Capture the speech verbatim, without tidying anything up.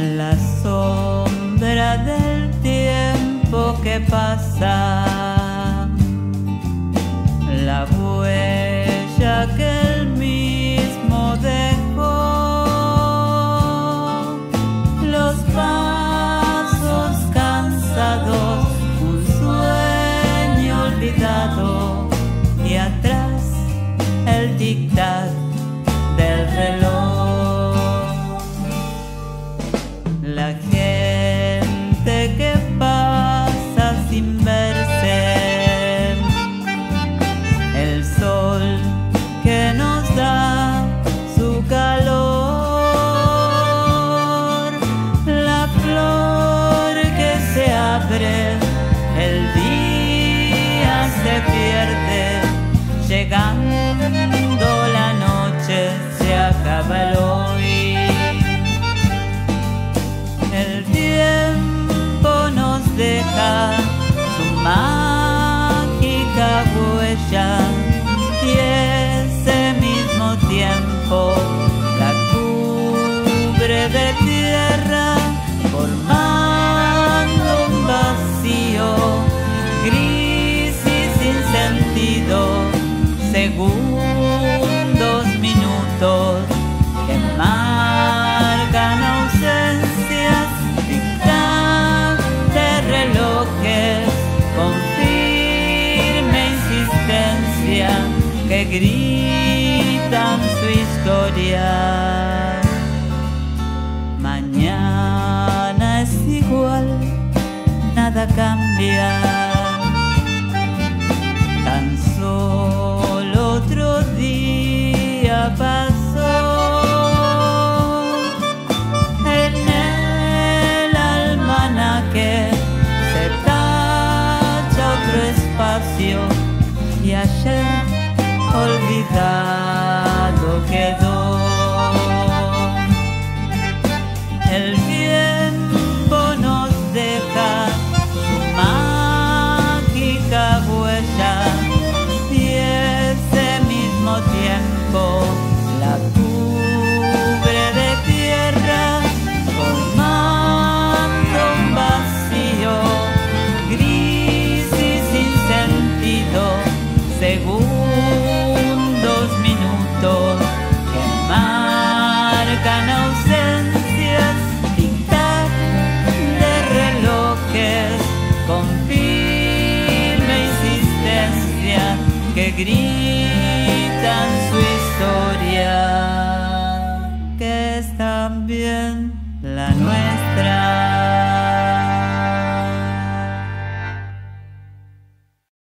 La sombra del tiempo que pasa, la huella que él mismo dejó, los pasos cansados, un sueño olvidado y atrás el tic-tac del reloj. La gente que pasa sin verse, el sol que nos da su calor, la flor que se abre, el día se pierde, llegando la noche se acaba el hoy. El tiempo nos deja su mágica huella y ese mismo tiempo la cubre de tierra, formando un vacío gris y sin sentido, segundos, minutos que marcan ausencias, tic-tac de relojes con firme insistencia que gritan su historia. Mañana es igual, nada cambia, tan solo otro día pasó. En el almanaque se tacha otro espacio y ayer olvidado quedó. El tiempo nos deja su mágica huella y ese mismo tiempo la cubre de tierra, formando un vacío gris y sin sentido, segundos, minutos que marcan ausencias, tic-tac de relojes con firme insistencia que gritan su historia, que es también la nuestra.